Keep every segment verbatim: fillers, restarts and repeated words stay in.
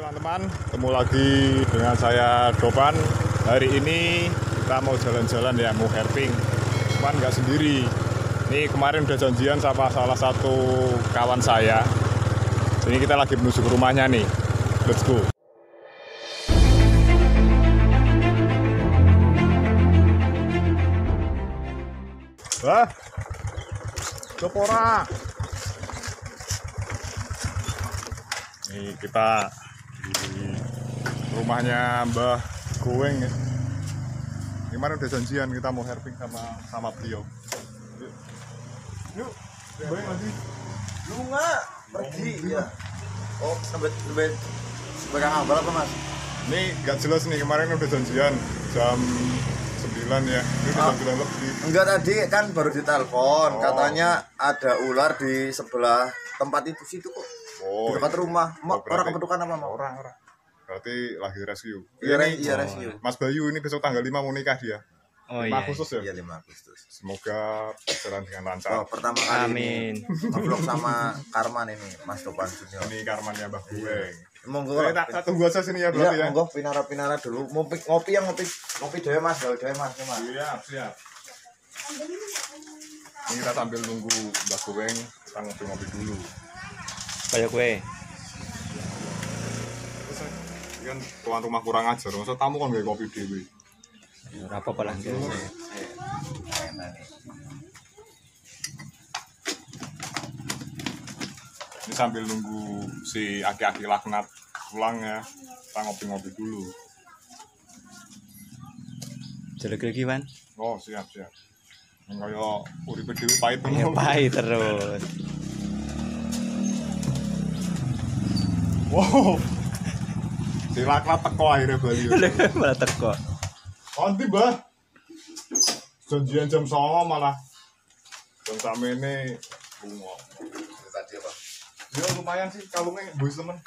teman-teman, ketemu lagi dengan saya Dopan. Hari ini kita mau jalan-jalan ya, mau herping. Cuman nggak sendiri. Ini kemarin udah janjian sama salah satu kawan saya. Ini kita lagi menuju ke rumahnya nih. Let's go. Wah, Kepora. Ini kita di rumahnya Mbah Goeng ya. Kemarin udah janjian kita mau herping sama sama beliau. Yuk, yuk, Goeng lagi. Lu nggak pergi ya? Oh, sampai sampai sebagai ngabal apa mas? Ini nggak jelas nih, kemarin udah janjian jam sembilan ya. Ini udah Oh. jam sembilan lebih. Enggak, tadi kan baru ditelepon, Oh. katanya ada ular di sebelah tempat itu situ kok. Oh, Di dekat iya. rumah. Mau Oh, berarti- orang kebetulan apa mau? Orang, orang. Berarti lagi rescue. Iya, Ini iya rescue. Mas Bayu ini besok tanggal lima mau nikah dia. Oh lima iya. Agustus ya. Iya, lima Agustus. Semoga berjalan dengan lancar. Oh, pertama kali Amin. ini nge-vlog sama Karman ini, Mas Dopan Junior. Ini karmannya Mbah Goeng. Monggo. Oke, tak, tak tunggu aja sini ya berarti ya. Iya, monggo pinara-pinara dulu. Ngopi ngopi yang ngopi ngopi dhewe Mas, gawe dhewe Mas, ya, Mas. Siap, siap. Ini kita sambil nunggu Mbah Goeng, kita ngopi-ngopi dulu. Kayak kue. Terus ini kan tuan rumah kurang ajar, masa tamu kan gak kopi dewi. Ora apa-apa lah. Ini sambil nunggu si aki-aki laknat pulang ya, kita ngopi-ngopi dulu. Jelek lagi, Wan. Oh, siap, siap. Yang kaya uripe dewi pahit Ya ngono. pahit terus. Wow. Si laknat teko akhirnya Bali. Malah teko. Nanti, Mbah. Janjian jam songo malah jam samene bunga. Tadi apa? Ya lumayan sih kalungnya bos temen.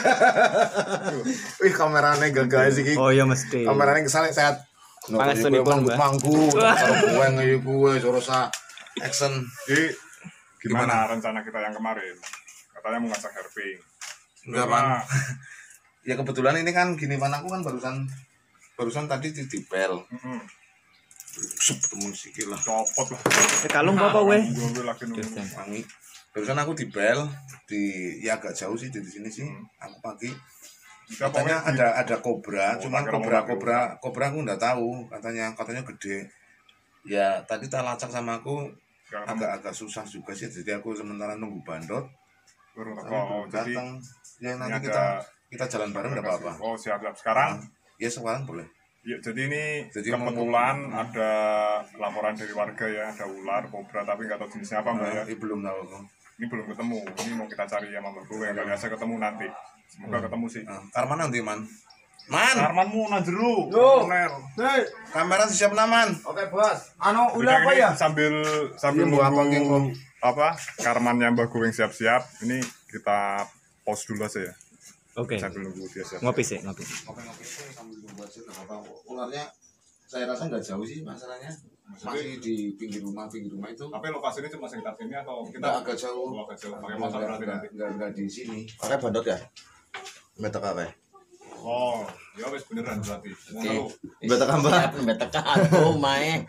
Wih, kameranya gagal sih. Oh iya mesti. Kameranya kesalnya sehat. Panas tuh nih, Bang, Mbak. mangku, karo gue ngeyu gue, suruh sa action. Jadi gimana, rencana kita yang kemarin? Katanya mau ngajak herping. Enggak, Cuma, Pan. Ya kebetulan ini kan gini, Pan, aku kan barusan barusan tadi ditipel. mm-mm, Sup temu sikil lah. copot lah. Eh, kalung apa weh? Gue gue lagi nunggu. Wangi. Barusan aku dipel di ya agak jauh sih dari sini sih. Aku pagi Siapa katanya pokoknya ada ada kobra, Oh, cuman tak kira kobra mau kobra kobra aku nggak tahu, katanya katanya gede. Ya tadi tak lacak sama aku Sekarang agak-agak susah juga sih, jadi aku sementara nunggu bandot. baru teko. Tapi Oh, belum jadi datang. Ya ini nanti ada- kita kita jalan bareng nggak apa-apa. Oh, siap siap. Sekarang, Ya sekarang boleh. ya, jadi ini Jadi kebetulan mau- ada laporan dari warga ya, ada ular, kobra, tapi nggak tahu jenisnya apa Mbak ya. Nah, eh, belum tahu aku. Ini belum ketemu. Ini mau kita cari sama Mbak Goeng. Kali biasa ketemu nanti. Semoga ketemu sih. Nah, Karman nanti man. Man, Armanmu nanjeru. Yo. Koner. hey, kamera siap naman. Oke bos. Anu Udah apa ya? Sambil sambil Iya, buat apa, King, nunggu apa karmannya Mbak Goeng siap-siap. Ini kita pause dulu aja ya. Oke. Sambil nunggu dia siap. Ngopi sih, ngopi. Oke oke sambil nunggu aja nggak apa-apa. Ularnya saya rasa nggak jauh sih masalahnya. Masih di pinggir rumah pinggir rumah itu. Tapi lokasinya cuma sekitar sini atau kita Nggak agak jauh. Oh, agak jauh. Pakai motor berarti nanti. Nggak nggak di sini. Pakai bandot ya? Betek apa? Oh, ya wes beneran berarti. Lalu Betek apa? Betek aku mae.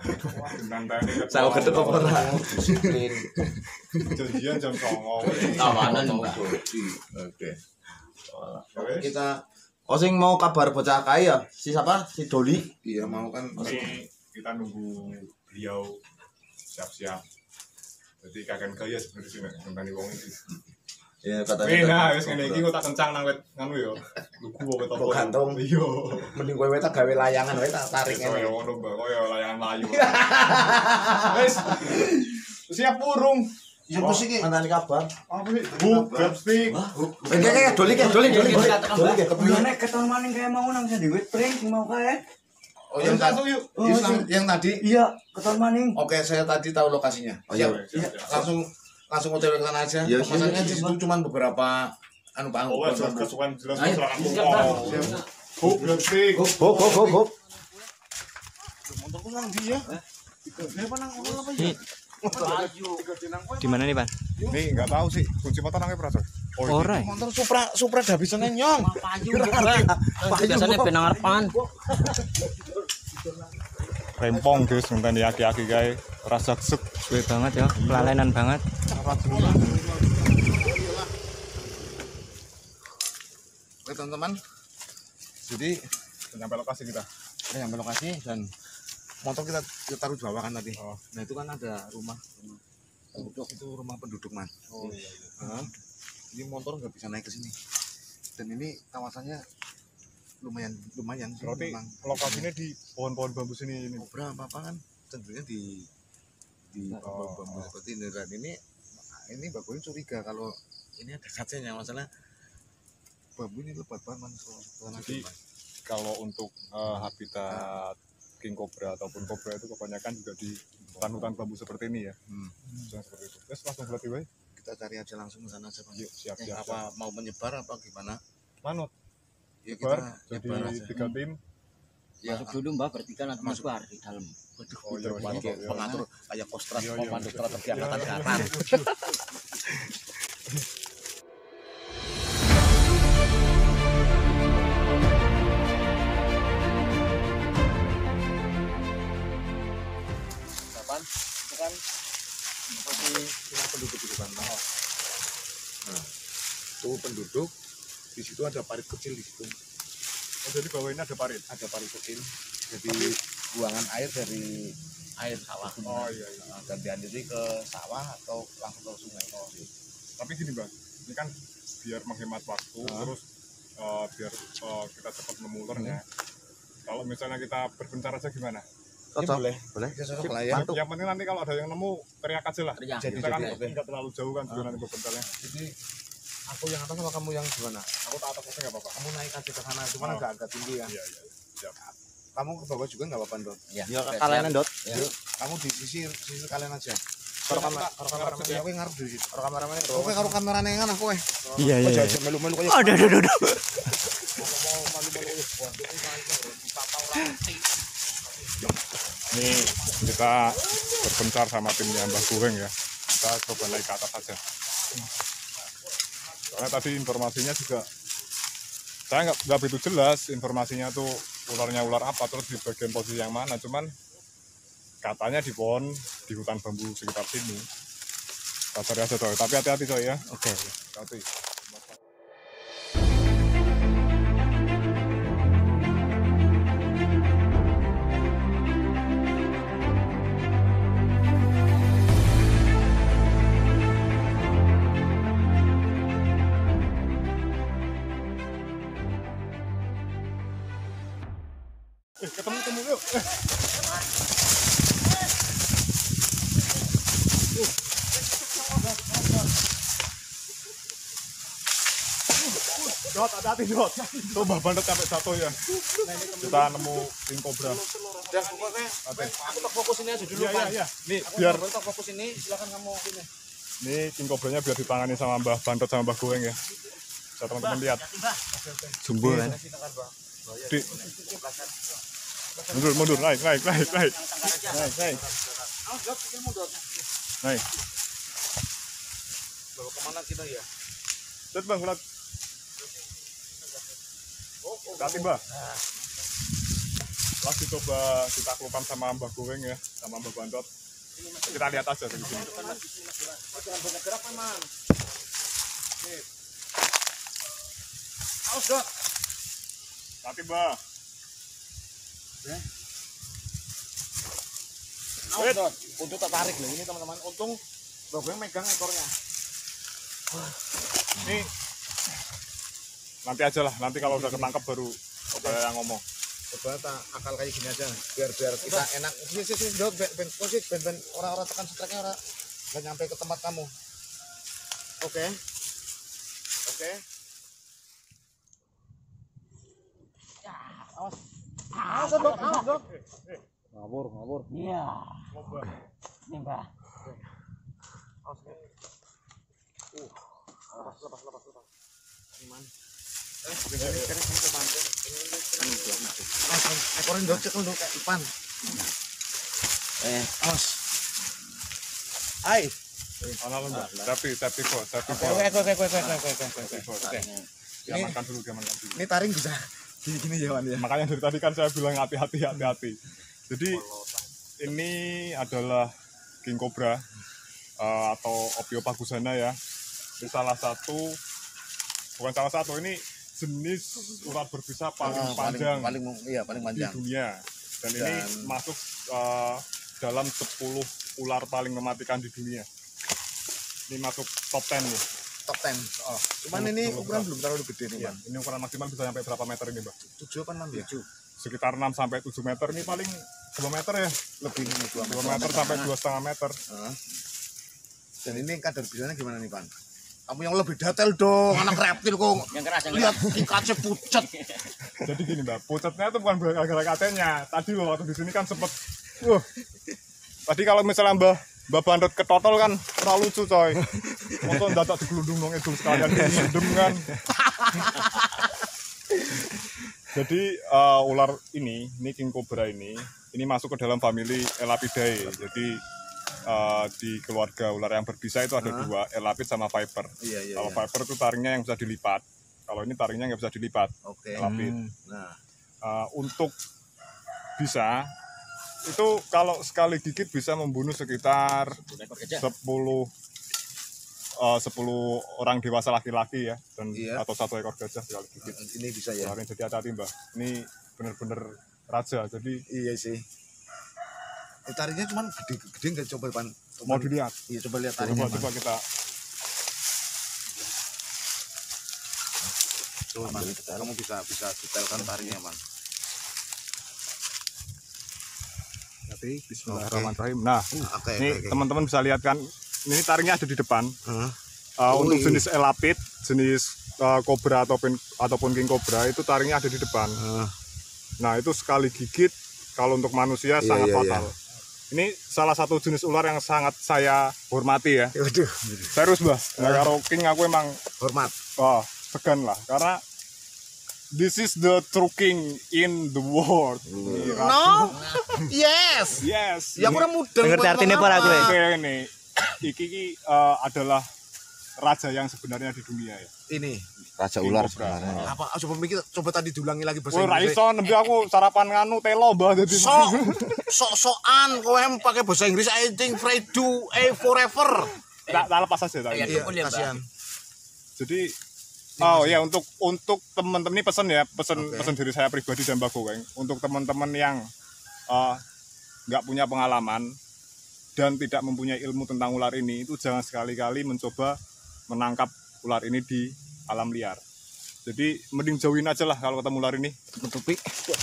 Saya ketuk apa ora? Disiplin. janjian jam songo. Kawanan Mbak. Oke. Ya wes. Kita Oh sing mau kabar bocah kai ya? Si siapa? Si Doli. iya mau kan Ini kita nunggu beliau siap-siap. Jadi kakek kaya sebenarnya sih nek tentang wong iki. ya Eh katanya. nah, wis ngene iki kok tak kencang nang wet nganu yo. Lugu kok Kok gantung? Iya. Mending kowe tak gawe layangan wae tak tarik Kaya ngene. ngono Mbak, kaya layangan layu. Wis. Siap burung. Ya mesti iki. Mantani kabar. Apa sih? Bu, grabstick. Eh kayak Doli kayak Doli Doli. Doli kayak Nek ketemu maning kayak mau nang sandi wit pring sing mau kae. Oh yang satu yuk. Oh, yang, sing- yang tadi. Iya, ketemu maning. Oke, saya tadi tahu lokasinya. Oh, iya. Siap. Langsung langsung hotel ke sana aja. Iya, Masalahnya iya, di iya. situ cuma beberapa anu Bang. Oh, jelas kesukaan jelas Ayo, silakan. siap, Bang. Bu, grabstick. Hop hop hop hop hop. Motorku nang dia. Dia apa nang ono apa ya? Di mana nih, Pan? Nih nggak tahu sih kunci motor nangke pras. Oh, ini. Ora. Motor Supra Supra dah bisa nyong. Payu biasanya ben ngarepan. Rempong guys, ngenteni aki-aki kae rasa sek. Suwe banget ya, kelalenan banget. Oke teman-teman, jadi Sampai lokasi kita. kita sampai lokasi dan motor kita, kita taruh di bawah kan tadi. Oh. Nah itu kan ada rumah, rumah penduduk, itu rumah penduduk man. Oh iya, iya. Nah, ini motor nggak bisa naik ke sini. Dan ini kawasannya lumayan lumayan sih. Berarti memang. lokasinya di pohon-pohon bambu sini ini. Kobra apa apa kan cenderungnya di di Oh. bambu-bambu seperti ini. Dan ini ini bagus curiga kalau ini ada kacanya, masalah bambu ini lebat banget man. Jadi kalau untuk eh, habitat king cobra ataupun cobra itu kebanyakan juga di hutan-hutan bambu seperti ini ya. Hmm. Jangan seperti itu. Terus langsung berarti wae. Kita cari aja langsung ke sana aja Bang. Yuk, siap Eh, siap. apa mau menyebar apa gimana? Manut. Ya Bar, kita jadi nyebar aja. tiga tim. Ya, Masuk dulu Mbak, bertiga nanti Masuk. masuk di dalam. Oh iya, Waduh, mantap, kayak ya. pengatur kayak kostrat Iya, iya. komando strategi Iya, angkatan iya. darat. Kapan? Itu kan lokasi rumah penduduk itu kan. Nah, itu penduduk di situ ada parit kecil di situ. Oh, jadi bawah ini ada parit. Ada parit kecil. Jadi buangan air dari air sawah. Oh iya, iya. Nah, dan dialiri ke sawah atau langsung ke sungai. Tapi gini bang, ini kan biar menghemat waktu, Ah. terus eh, biar eh, kita cepat nemu ularnya. Kalau misalnya kita berbencar aja gimana? Ini boleh, boleh. Kita cocok lah ya. Yang penting nanti kalau ada yang nemu teriak aja lah. Teriak. Kita kan Jadi, oke. nggak terlalu jauh kan juga nanti berbencarnya. Jadi aku yang atas sama kamu yang gimana? Aku tak atas aja nggak apa-apa. Kamu naik aja ke sana, cuman Oh. agak agak tinggi ya. Iya iya. Siap. Kamu ke bawah juga nggak apa-apa Dot. Ya, Ya kalian Dot. Ya. Yuk, kamu di sisi sisi kalian aja. Karo Karo kamera- kamera, karo kamera- ya, aku ngarep di situ. Karo kameramen. Oke, karo kamerane kan aku eh. Iya iya. Kok iya. jajan melu-melu kayak. Aduh aduh aduh. Ini kita berbencar sama timnya Mbah Guweng ya. Kita coba naik ke atas aja. Soalnya tadi informasinya juga saya nggak nggak begitu jelas informasinya tuh ularnya ular apa, terus di bagian posisi yang mana. Cuman katanya di pohon di hutan bambu sekitar sini. Kita cari aja coy. Tapi hati-hati coy ya. Oke. Hati. Eh, ketemu ketemu yuk. Eh. Dot, hati-hati Dot. Tuh Mbah Bandot sampai jatuh ya. Kita nemu king cobra. Ya, pokoknya Hati. aku tak fokus ini aja dulu, Iya iya Pak. iya. Nih Aku biar tak fokus ini, silakan kamu ini. ini king cobranya biar ditangani sama Mbah Bandot sama Mbah Guweng ya. Bisa teman-teman lihat. Jumbo kan. Di. Mundur mundur naik naik naik naik. Naik naik. Awas, Dot, ilmu Dot. Naik. Bawa kemana kita ya? Lihat Bang, lihat. Hati Mbah. Lagi coba kita kelupan sama Mbah Guweng ya, sama Mbah Bandot. Kita lihat aja dari sini. Jangan banyak gerak, Man. Awas, Dot. Hati Mbah. Awas, Dot. Untuk tak tarik loh ini teman-teman. Untung Mbak megang ekornya. Ini nanti aja lah. Nanti kalau udah ketangkep baru saya yang ngomong. Coba tak akal kayak gini aja. Biar biar kita enak. Sini sini sini, Dot. Ben ben posisi ben ben orang-orang tekan streknya orang nggak nyampe ke tempat kamu. Oke. Oke. Awas. Awas, Dot. Awas, Dot. Ngawur, ngawur. Iya. Ini Mbak. Awas. Uh. Lepas, lepas, lepas, lepas. Iman. Eh, sini sini sini teman. Awas, ekornya Dot cekel Dot kayak ipan. Eh, Awas. Hai. Ana lho, Mbak. Tapi tapi kok, tapi kok. Oke, oke, oke, oke, oke, oke, oke. Diamankan dulu, diamankan dulu. Ini taring bisa gini-gini ya, Wan ya. Makanya dari tadi kan saya bilang hati-hati, hati-hati. Jadi ini adalah king cobra uh, atau Ophiopagusana ya. Ini salah satu, bukan salah satu, ini jenis ular berbisa paling Ah, panjang paling, paling iya paling di panjang. dunia. Dan, Dan- ini masuk uh, dalam sepuluh ular paling mematikan di dunia. Ini masuk top sepuluh nih. Top ten. Oh, Cuman ini ukuran belum terlalu gede nih, iya. Bang. Ini ukuran maksimal bisa sampai berapa meter ini, Mbak? tujuh kan enam ya? Sekitar enam sampai tujuh meter. Ini paling dua meter ya. Lebih nih dua dua meter sampai dua setengah meter. Heeh. Dan ini kadar bisanya gimana nih, Pan? Kamu yang lebih detail dong, anak reptil kok. Yang keras, yang Lihat ikatnya pucat. Jadi gini, Mbak, pucatnya itu bukan gara-gara katanya. Tadi loh waktu di sini kan sempet, wah. Tadi kalau misalnya Mbak Mbak Bandot ketotol kan terlalu lucu coy. Motor dadak digelundung dong itu sekalian disedem kan. Jadi uh, ular ini, ini king cobra ini, ini masuk ke dalam famili Elapidae. Jadi uh, di keluarga ular yang berbisa itu ada dua, elapid sama viper. Iya, iya. Kalau iya. viper itu taringnya yang bisa dilipat. Kalau ini taringnya nggak bisa dilipat. Oke. Elapid. Nah, Uh, untuk bisa itu kalau sekali gigit bisa membunuh sekitar Ekor gajah. sepuluh uh, sepuluh orang dewasa laki-laki ya dan Iya. atau satu ekor gajah sekali gigit. ini bisa ya. Ular ini jadi hati-hati, Mbak. Ini benar-benar raja. Jadi Iya sih. Eh, taringnya cuman gede-gede nggak coba, Pan? mau dilihat. Iya, coba lihat Coba taringnya. coba Pan. kita Coba, Man. Kamu bisa bisa detailkan taringnya, Man. Jadi bismillahirrahmanirrahim. Nah, Oke, ini oke, oke. teman-teman bisa lihat kan ini taringnya ada di depan. Hah? Uh, Oh, untuk iya. jenis elapid, jenis uh, kobra ataupun ataupun king cobra itu taringnya ada di depan. Hah. Nah itu sekali gigit kalau untuk manusia Iya, sangat iya, fatal. Ini salah satu jenis ular yang sangat saya hormati ya. Waduh, Serius Mbah. Nah, karo king aku emang hormat. wah segan lah karena this is the true king in the world. No. Yes. Yes. Ya aku udah mudeng. Ngerti buat artinya ngomong apa aku ya? Oke ini iki iki, uh, adalah raja yang sebenarnya di dunia ya. Ini Raja King ular cobra. sebenarnya. apa? Oh, coba mikir, coba tadi diulangi lagi bahasa Woi Inggris. Raiso nembe aku sarapan nganu telo Mbah dadi Sok, sok-sokan kowe pakai bahasa Inggris I think afraid do a forever. tak tak lepas aja tak. Iya, Iya, Betul ya, Mbak. kasihan. Jadi oh ya untuk untuk teman-teman ini pesan ya pesan Oke. pesan dari saya pribadi dan Mbak Goweng untuk teman-teman yang eh, nggak punya pengalaman dan tidak mempunyai ilmu tentang ular ini itu jangan sekali-kali mencoba menangkap ular ini di alam liar. Jadi mending jauhin aja lah kalau ketemu ular ini. Tutupi.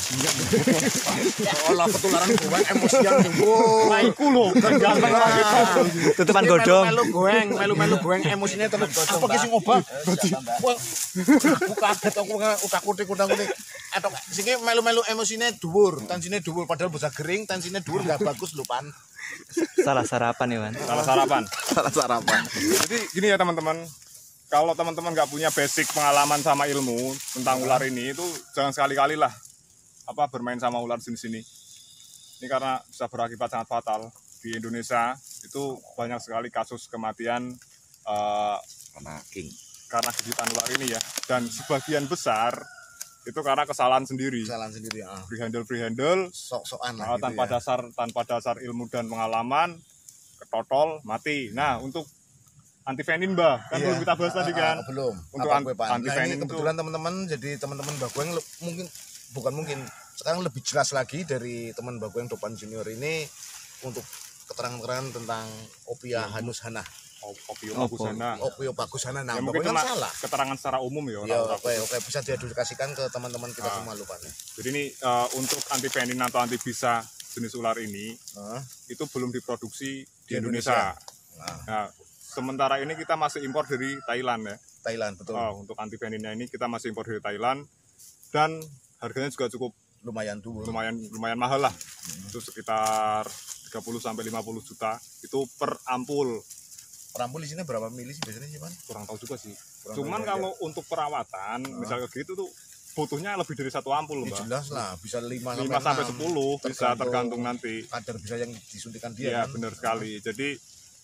Olah ketularan goeng emosian jumbo. Nah, iku lho, kan ganteng lah gitu. Tutupan godong. Melu goeng, melu-melu goeng emosinya terus. Apa ki sing obah? Wah, aku kaget aku udah kutik-kutik. Etok sing melu-melu emosine dhuwur, tensine dhuwur padahal bisa gering, tensine dhuwur enggak bagus lho, Pan. Salah sarapan ya, Wan. Salah sarapan. Salah sarapan. Jadi gini ya teman-teman, kalau teman-teman nggak punya basic pengalaman sama ilmu tentang ular ini itu jangan sekali-kali lah apa bermain sama ular jenis ini. Ini karena bisa berakibat sangat fatal. Di Indonesia itu banyak sekali kasus kematian eh, King. karena gigitan ular ini ya. Dan sebagian besar itu karena kesalahan sendiri. Kesalahan sendiri ah. Free handle free handle Sok-sokan lah eh, gitu tanpa ya. dasar tanpa dasar ilmu dan pengalaman ketotol mati. Nah untuk anti venin Mbak, kan Iya. belum kita bahas tadi kan. Ah, ah, belum. Untuk Apa an- gue, Pan? anti Nah, venin ini itu- kebetulan teman-teman jadi teman-teman Mbak Goeng le- mungkin bukan mungkin sekarang lebih jelas lagi dari teman Mbak Goeng Topan Junior ini untuk keterangan-keterangan tentang Ophia Hanushana, Ophiopagusana. Ophio Bagusana. Nah, Ya, Mbak mungkin Goeng cuma kan salah. keterangan secara umum ya. Ya, orang-orang. oke, oke bisa diedukasikan ke teman-teman kita Ah. semua lupa nih. Jadi ini eh, untuk anti venin atau anti bisa jenis ular ini Hah? itu belum diproduksi di, Di Indonesia. Nah, Nah, sementara ini kita masih impor dari Thailand ya. Thailand betul. Oh, untuk anti veninnya ini kita masih impor dari Thailand dan harganya juga cukup Lumayan dulu. lumayan lumayan mahal lah. Itu sekitar tiga puluh sampai lima puluh juta itu per ampul. Perampul di sini berapa mili sih biasanya sih, Pan? Kurang tahu juga sih. Kurang Cuman tahu kalau untuk perawatan misalnya gitu tuh butuhnya lebih dari satu ampul Ya, Mbak. jelas lah, bisa lima lima sampai sepuluh bisa Tergantung tergantung nanti. kadar bisa yang disuntikan dia Iya kan. benar sekali. Jadi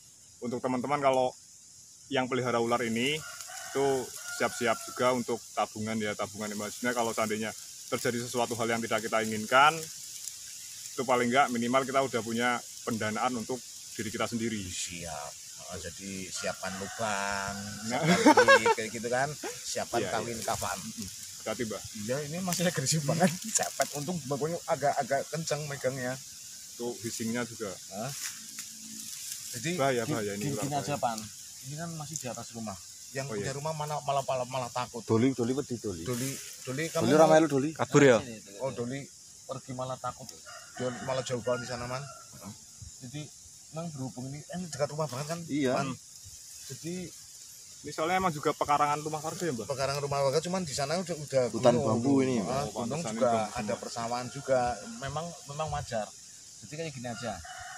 untuk teman-teman kalau yang pelihara ular ini itu siap-siap juga untuk tabungan ya, tabungan maksudnya kalau seandainya terjadi sesuatu hal yang tidak kita inginkan, itu paling enggak minimal kita udah punya pendanaan untuk diri kita sendiri. Siap. Oh, jadi siapan lubang, Nah. siapan kayak gitu kan, siapan Iya, kawin kafan. Berarti Mbak, Iya, ini masih agresif banget. Cepet, untung bagusnya agak-agak kencang megangnya. itu bisingnya juga Hah? Jadi bahaya gi- bahaya ini gini, ular gini bahaya. aja Pan. Ini kan masih di atas rumah. Yang Oh, punya iya. rumah mana malah malah, malah takut. Doli, doli wedi doli. Doli, Doli kamu. Doli ora melu doli. Kabur ya. Oh, Doli pergi malah takut. Dia malah jauh banget di sana, Man. Jadi memang berhubung ini eh, ini dekat rumah banget kan? Iya. Man. Jadi Ini soalnya emang juga pekarangan rumah warga ya Mbak? pekarangan rumah warga cuman di sana udah udah Hutan gunung. bambu ini. Ah, Oh, gunung pantesan juga ini bambu ada semua. persawahan juga. Memang memang wajar. Jadi kayak gini aja.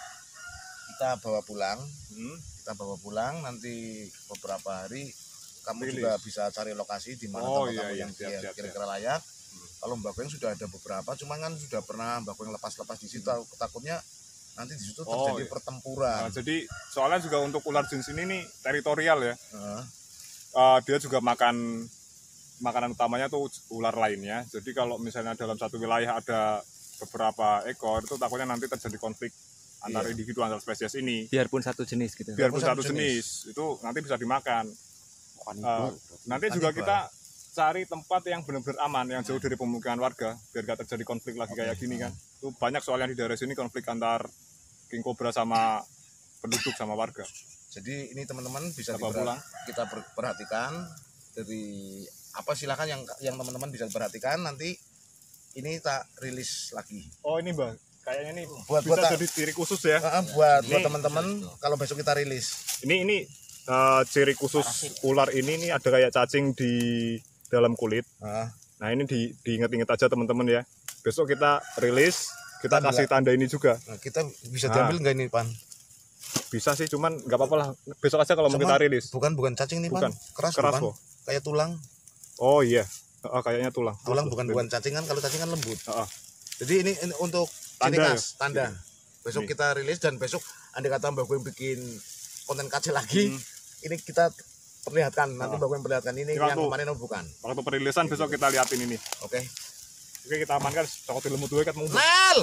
Kita bawa pulang, Hmm. kita bawa pulang nanti beberapa hari kamu Rilis. juga bisa cari lokasi di mana Oh, tempat iya, kamu iya. yang Siap, kira- siap, kira-kira layak. Kalau Mbak Goeng sudah ada beberapa, cuman kan sudah pernah Mbak Goeng lepas-lepas di situ. Takutnya nanti di situ Oh, terjadi iya. pertempuran. Nah, jadi soalnya juga untuk ular jenis ini nih teritorial ya. Heeh. Eh, dia juga makan makanan utamanya tuh ular lainnya. Jadi kalau misalnya dalam satu wilayah ada beberapa ekor, itu takutnya nanti terjadi konflik antar Iya. individu antar spesies ini. Biarpun satu jenis gitu. Biarpun satu satu jenis, itu nanti bisa dimakan. Kanibal. Nanti juga Kanibal. kita cari tempat yang benar-benar aman, yang jauh dari pemukiman warga, biar gak terjadi konflik lagi kayak gini kan. Itu banyak soalnya di daerah sini konflik antar king cobra sama penduduk sama warga. Jadi ini teman-teman bisa Bawa diperha- pulang. kita per- perhatikan dari apa silakan yang yang teman-teman bisa perhatikan nanti ini tak rilis lagi. Oh ini Mbak, kayaknya nih Buat- bisa buat- jadi ciri khusus ya. Ah, buat buat Ini- teman-teman kalau besok kita rilis. Ini ini eh, ciri khusus ular ini nih ada kayak cacing di dalam kulit. Ah, Nah ini di, diinget-inget aja teman-teman ya. Besok kita rilis, kita Tanda. kasih tanda ini juga. nah, kita bisa Nah. diambil nggak ini Pan? Bisa sih, cuman nggak apa-apa lah. Besok aja kalau mau Cuman kita rilis. Bukan bukan cacing nih Bukan. Pan, keras, Keras Pan. loh. Kayak tulang. Oh iya, oh, kayaknya tulang. Tulang Keras bukan loh. bukan cacing kan, kalau cacing kan lembut. Heeh. Jadi ini, ini untuk Tanda ciri ya? khas, tanda. Besok Ini. kita rilis dan besok andai kata Mbak Gue bikin konten kacil lagi, Hmm. ini kita perlihatkan. Nanti Oh. Mbak Gue perlihatkan ini Ini yang waktu- kemarin oh, bukan. Waktu perilisan besok kita liatin ini. Oke. Oke kita amankan. Cokot lemut dulu kan mau. Nel!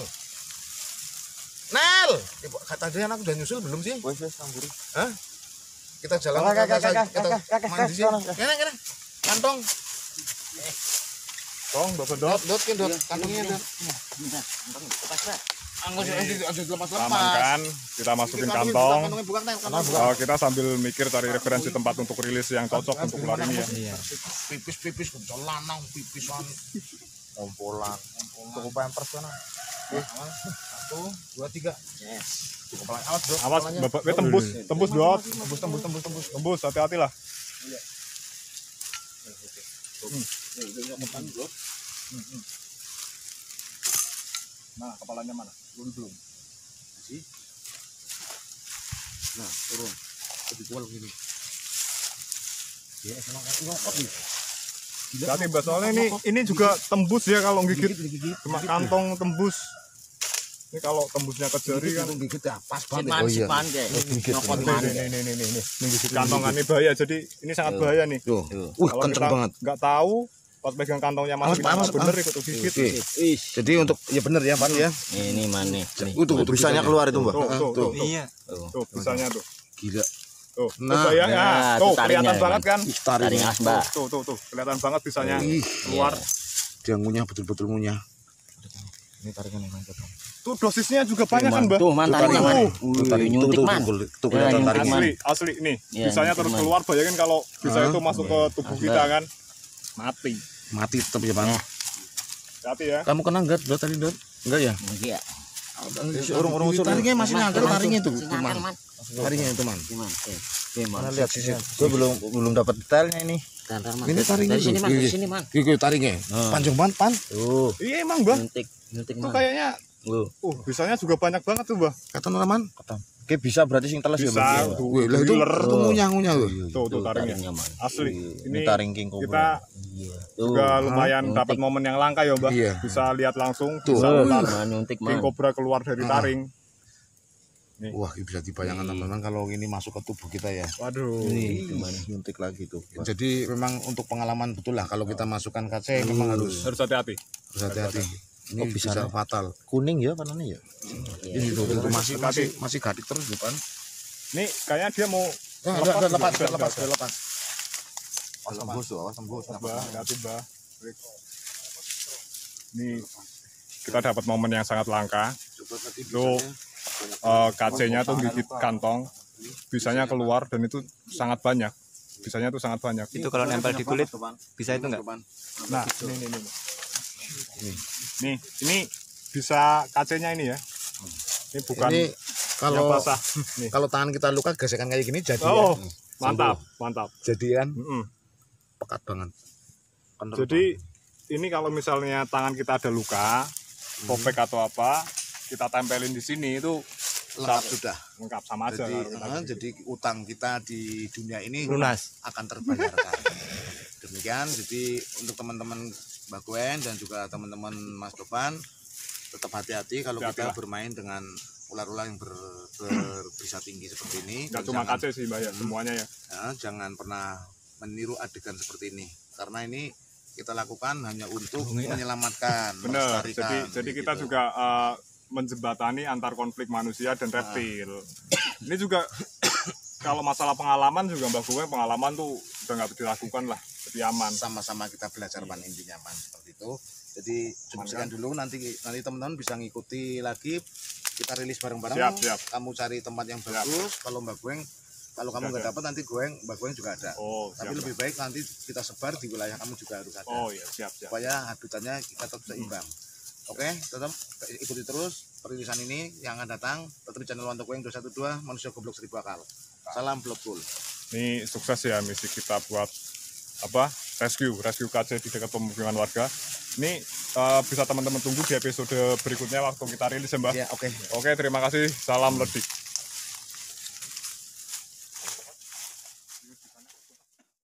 Nel! Ibu, kata dia anak udah nyusul belum sih? Wes wes samburi. Hah? Kita jalan Kakak, ke kakak, kita, kakak, kita kakak, kakak, mandi sih. kakak. Kene kene. Kantong. Tong, dot Dot dot. dot kan dot kantongnya dot. Anggo sih ada lepas-lepas. Amankan. Kita masukin kantong. Kantongnya buka Nel, kantong. Oh, kita sambil mikir cari referensi tempat untuk rilis yang cocok untuk ular ini ya. Iya. Pipis-pipis kencol lanang pipisan. Ompolan. Tuku pampers kan. Satu, dua, tiga. Yes. Cukup pelan. Awas, Dot. Awas, kepalanya. bapak, eh, tembus, tembus dot. Tembus, tembus, tembus, tembus. Tembus, hati-hati lah. Nah, kepalanya mana? Belum belum. Nah, turun. Lebih kuat gini. Ya, senang kan ngokot nih. Hati mbak, soalnya ini ini juga tembus ya kalau gigit. Cuma kantong tembus. Ini kalau tembusnya ke jari kan. Gigit ya, pas banget. Sipan, Oh, iya. sipan deh. Nyokot Ini, man. ini, ini, ini, ini, ini. Ini gigit kantongan ini bahaya. Jadi ini sangat bahaya nih. Tuh. Wih, Kalau kenceng kita banget. nggak tahu pas pegang kantongnya Awas, mana gimana awas, bener awas. ikut gigit. Oke. Ih, Jadi untuk ya bener ya, Pan ya. ini mana nih? Uh, tuh bisanya keluar itu, Mbak. Tuh, tuh, tuh, tuh. Iya. Tuh, bisanya tuh. Gila. Tuh, Nah, tuh bayang, ya, nah, tuh tuh taringnya, kelihatan ya, banget kan. Ih, Taring taringnya. as, Mbak. Tuh, tuh, tuh, kelihatan banget bisanya Ih, keluar. dia ngunyah betul-betul ngunyah. Ini taringan yang mantap. Tuh dosisnya juga banyak kan, Mbak? Tuh, man, taringnya man. Tuh, Wih, taring tuh nyuntik tuh man. tuh, tuh Ya, kelihatan nyuntik, taringnya. man. Asli, asli nih. Iya, Bisanya nyuntik, terus man. keluar, bayangin kalau bisa Hah? itu masuk ke tubuh Asli. kita kan. Mati. Mati tetap ya, Pan. Hati ya. Kamu kena enggak Dot tadi, Dot? Enggak ya? Iya. Orang-orang usul. Taringnya masih nangkar taringnya itu. Masih ngakal, man. Taringnya itu, Man. Gimana? Eh, gimana? Mana lihat sih. Gue belum belum dapat detailnya ini. Tantar, man. Ini taringnya Dari sini, tuh. man. Dari Iya. sini, man. Gigi taringnya. Panjang banget, Pan. Tuh. Iya emang, Mbak. Nyuntik, nyuntik, Tuh man. kayaknya, Tuh. uh, bisanya juga banyak banget tuh, Mbak. Kata Nuraman. Oke, bisa berarti sing teles ya, Bisa. Bang? Tuh, Wih, lah itu ular. itu ngunyah-ngunyah loh. Tuh, tuh taringnya. taringnya, man. Asli. Ini Ini taring king kita cobra. Iya. juga lumayan nyuntik. dapat momen yang langka ya, Mbak. Iya. Bisa lihat langsung, Tuh. bisa Tuh, ular man, nyuntik, king man. cobra keluar dari taring. Nih. Wah, bisa dibayangkan teman-teman kalau ini masuk ke tubuh kita ya. Waduh. Ini gimana nyuntik lagi tuh. Jadi memang untuk pengalaman betul lah kalau kita masukkan K C memang harus Harus hati-hati. harus hati-hati. Ini Oh, bisa bisa nih. fatal. Kuning ya warnanya ya. Ini tuh tuh, masih masih masih gadik terus depan. Nih kayaknya dia mau Ya, udah, udah lepas, juga. udah lepas, Udah, udah lepas. Awas tembus tuh, awas tembus. Bah, hati bah. Ini kita dapat momen yang sangat langka. Coba tadi Tuh eh, K C-nya tuh gigit kantong, bisanya keluar dan itu sangat banyak. Bisanya tuh sangat banyak. Itu kalau nempel di kulit bisa itu enggak? Nah, ini ini ini. Nih, ini bisa K C-nya ini ya. Ini bukan Ini yang kalau basah. Nih. kalau tangan kita luka gesekan kayak gini jadi Oh, ya. mantap, mantap. Jadian Mm-mm. pekat banget. Kendor Jadi ini kalau misalnya tangan kita ada luka, kopek atau apa, kita tempelin di sini itu lengkap sudah. lengkap sama aja. Jadi, kalau kita eh, gitu. jadi utang kita di dunia ini Lunas. akan terbayarkan. Demikian, jadi untuk teman-teman Mbak Gwen dan juga teman-teman Mas Topan tetap hati-hati kalau Hati-hati kita lah. bermain dengan ular-ular yang ber, berbisa tinggi seperti ini. Nggak Dan cuma jangan- K C sih, Mbak ya, semuanya ya. ya, jangan pernah meniru adegan seperti ini karena ini kita lakukan hanya untuk menyelamatkan, Benar. melestarikan, Jadi jadi kita gitu. juga eh, menjembatani antar konflik manusia dan reptil. Ini juga kalau masalah pengalaman juga Mbak Gue pengalaman tuh udah nggak dilakukan lah, lebih aman. sama-sama kita belajar pan intinya man seperti itu. Jadi cukup sekian dulu, nanti nanti teman-teman bisa ngikuti lagi, kita rilis bareng-bareng. Siap, siap. Kamu cari tempat yang bagus. Kalau Mbak Gueng, kalau kamu nggak Siap, dapat nanti Gueng, Mbak Gueng juga ada. Oh, Tapi siap. lebih baik nanti kita sebar di wilayah kamu juga harus ada. Oh iya, siap, siap. Supaya habitatnya kita tetap seimbang. Oke, tetap ikuti terus perilisan ini yang akan datang. Tetap di channel Wanto Gueng dua satu dua, manusia goblok seribu akal. Salam blok cool. Ini sukses ya misi kita buat apa? Rescue, rescue K C di dekat pemukiman warga. Ini eh, bisa teman-teman tunggu di episode berikutnya waktu kita rilis ya, Mbak. Ya, oke. Oke, terima kasih. Salam ledik.